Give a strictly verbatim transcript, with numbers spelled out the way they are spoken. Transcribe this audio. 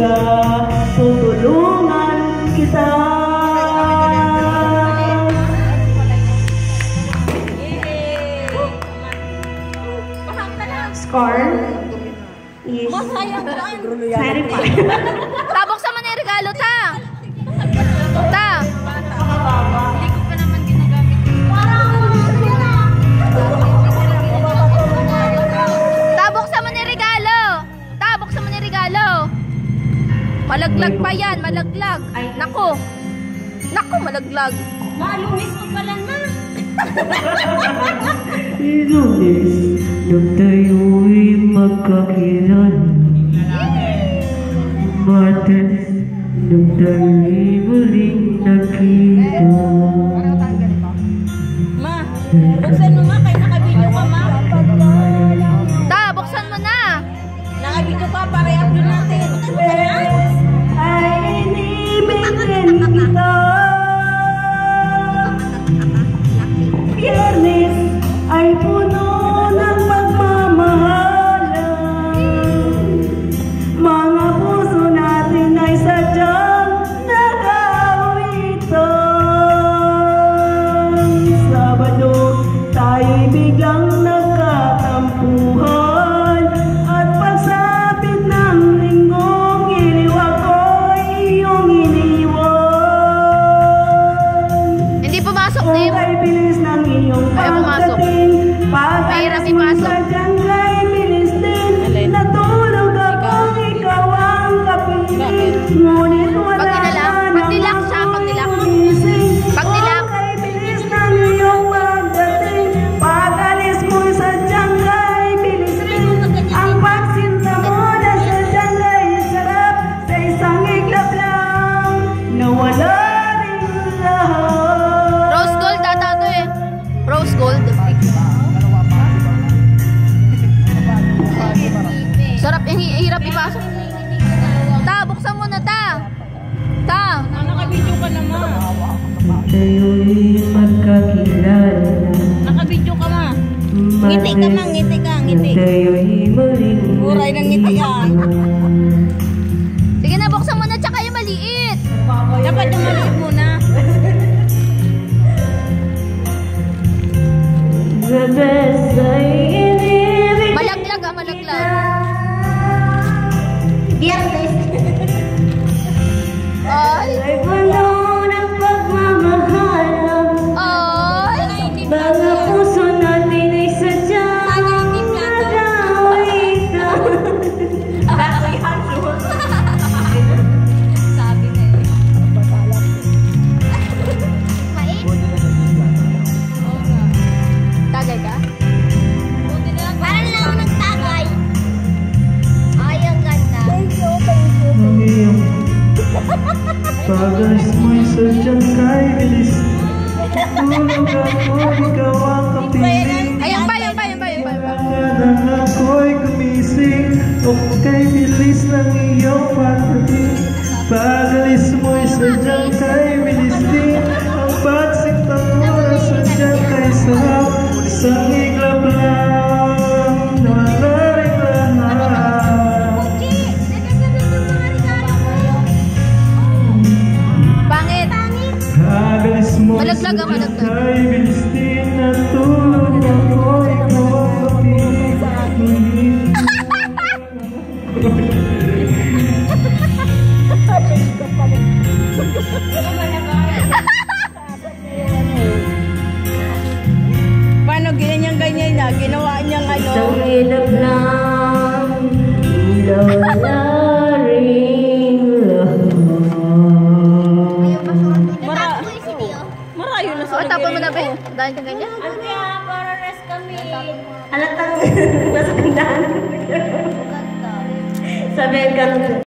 ka, tutulungan kita. Score is thirty-five. Tabok sa man yung regalo, ta. Ta. Hindi ko pa naman ginagamit. Tabok sa man yung regalo. Tabok sa man yung regalo. Malaglag pa yan, malaglag. Naku. Naku, malaglag. Malumis mo pala na. Lunes, nung tayo'y magkakilala. Martes, nung tayo'y muling nakita. Ma, buksan mo ma, kayo nakabidyo ka ma. Ta, buksan mo na. Nakabidyo ka, pare-up doon natin. Ay, inibigin kita. Biyernes ay puno ng pagmamahalan. Mga puso natin ay sadyang nag-aawitan. Sabado tayo'y biglang nagkatampuhan. At pagsapit ng linggong iliwag ko'y iyong iniwan. Hindi pumasok, Tim. Kung bilis ng iyong pagdating, Mahirap ipasok. Sadyang kay bilis din, natulog akong ikaw ang kapiling. Ngunit wala Pag nilak, pag nilak siya, pag nilak. Pag nilak. Kay bilis ng iyong pagdating, pag-alis mo'y sadyang kay bilis din. Ang pagsinta mo na sadyang kay sarap, sa isang iglap lang, nawala rin lahat. Rose gold ata to eh. Rose gold. Sarap, eh, hirap ipasok. Ta, buksan mo na ta. Ta. Nakabidyo ka naman. Tayo'y magkakilala. Nakabidyo ka ma. Ngiti ka ma, ngiti ka, ngiti. Tayo'y muling Uray ng ngiti ka. Sige na, buksan mo na tsaka yung maliit. Dapat yung maliit muna. the best ay inibig. Malaglag ah, malaglag. Biyernes Ay. ay puno ng pagmamahalan. Ay. Mga puso natin ay sadyang nag-aawitan. Sabi na eh. Mais? Oo nga. Tagay ka? Parang lang ako nagtagay. Ay, ang ganda. Thank you, thank you. Ang iyong pag-alis mo'y sadyang kay bilis. Tulog ako, ikaw ang kapiling. Ayun pa, yun pa, yun pa, yun pa. Nang ako'y gumising, o kay bilis ng iyong pagdating. Pag-alis mo'y sadyang kay bilis din. Ang pagsinta mo na sadyang kay sarap. Isang iglap lang, nawala rin lahat. Pangit. Pag-alis mo'y Malaglag ah, sadyang malaglag. kay bilis din. Natulog ako, ikaw ang kapiling. Paano ganyan-ganyan na? Ginawa niyang ano? Isang ilap lang, wala rin lahat. Mara. Marayo na sa. Oh, tapon mo na ba? Dahil ka ganyan? Kaya, para rest kami. Halatang nasa kandahan. Sabi ka